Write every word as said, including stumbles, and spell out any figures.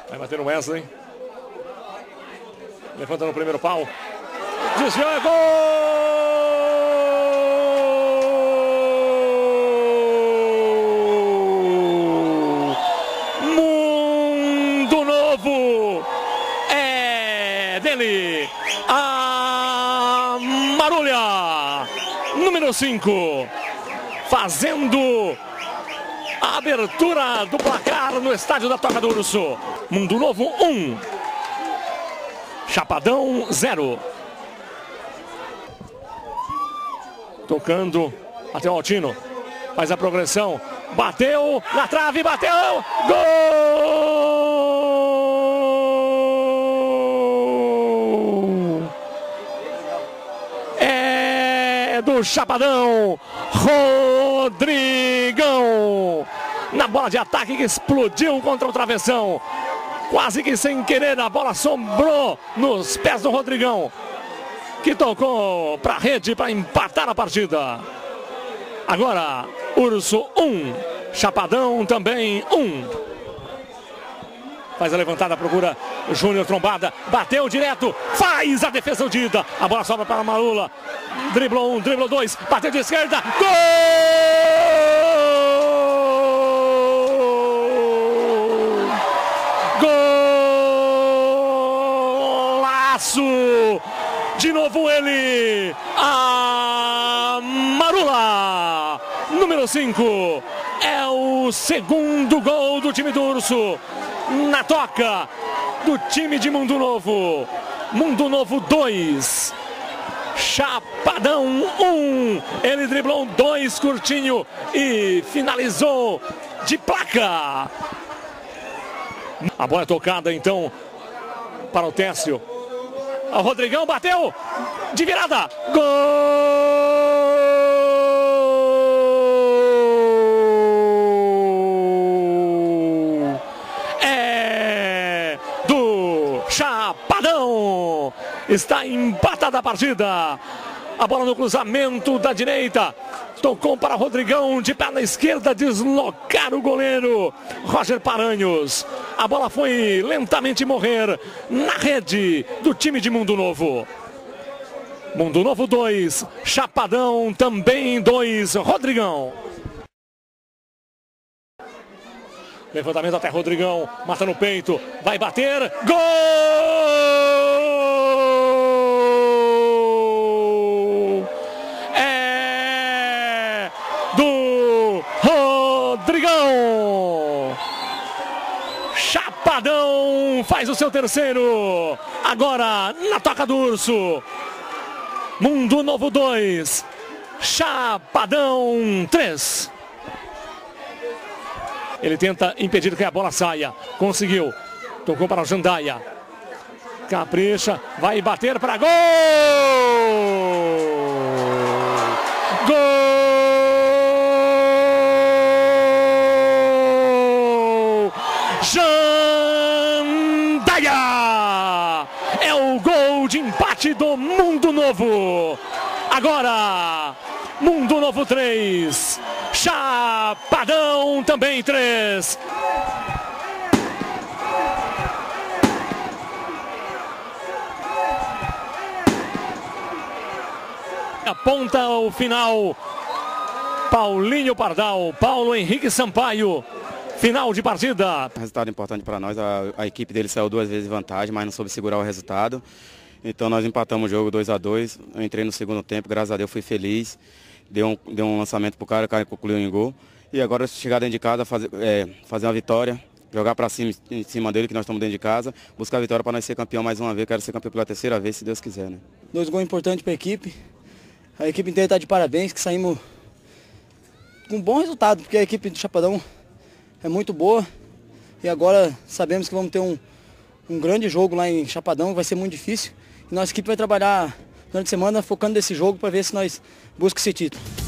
Vai bater o Wesley. Levanta no primeiro pau. Desviou, é gol! Mundo Novo é dele. A Marulha, número cinco, fazendo a abertura do placar no estádio da Toca do Urso. Mundo Novo um, Chapadão zero. Tocando até o Altino, faz a progressão, bateu na trave, bateu, gol! É do Chapadão, Rodrigão, na bola de ataque que explodiu contra o travessão, quase que sem querer a bola sobrou nos pés do Rodrigão, que tocou para a rede para empatar a partida. Agora, Urso um, Chapadão também um. Faz a levantada, procura Júnior Trombada, bateu direto, faz a defesa Dida. A bola sobra para a Marula, driblou um, driblou dois, bateu de esquerda, gol! Golaço! De novo ele, a Marula, número cinco, é o segundo gol do time do Urso, na toca do time de Mundo Novo. Mundo Novo dois, Chapadão um, ele driblou dois curtinho e finalizou de placa. A bola é tocada então para o Técio. O Rodrigão bateu de virada, gol! É do Chapadão, está empatada a partida. A bola no cruzamento da direita, tocou para Rodrigão de perna esquerda, deslocar o goleiro Roger Paranhos. A bola foi lentamente morrer na rede do time de Mundo Novo. Mundo Novo dois, Chapadão também dois, Rodrigão. Levantamento até Rodrigão, mata no peito, vai bater, gol! Rodrigão, Chapadão faz o seu terceiro. Agora na toca do Urso, Mundo Novo dois, Chapadão três. Ele tenta impedir que a bola saia, conseguiu, tocou para o Jandaia, capricha, vai bater para gol! Gol! Jandaia! É o gol de empate do Mundo Novo. Agora, Mundo Novo três, Chapadão também três. Aponta o final Paulinho Pardal, Paulo Henrique Sampaio. Final de partida. Resultado importante para nós. A, a equipe dele saiu duas vezes em vantagem, mas não soube segurar o resultado. Então nós empatamos o jogo dois a dois. Eu entrei no segundo tempo, graças a Deus fui feliz. Deu um, deu um lançamento para o cara, o cara concluiu em gol. E agora chegar dentro de casa, fazer, é, fazer uma vitória, jogar para cima, em cima dele, que nós estamos dentro de casa, buscar a vitória para nós ser campeão mais uma vez. Quero ser campeão pela terceira vez, se Deus quiser, né? Dois gols importantes para a equipe. A equipe inteira está de parabéns, que saímos com um bom resultado, porque a equipe do Chapadão é muito boa. E agora sabemos que vamos ter um, um grande jogo lá em Chapadão, vai ser muito difícil. E nossa equipe vai trabalhar durante a semana focando nesse jogo para ver se nós buscamos esse título.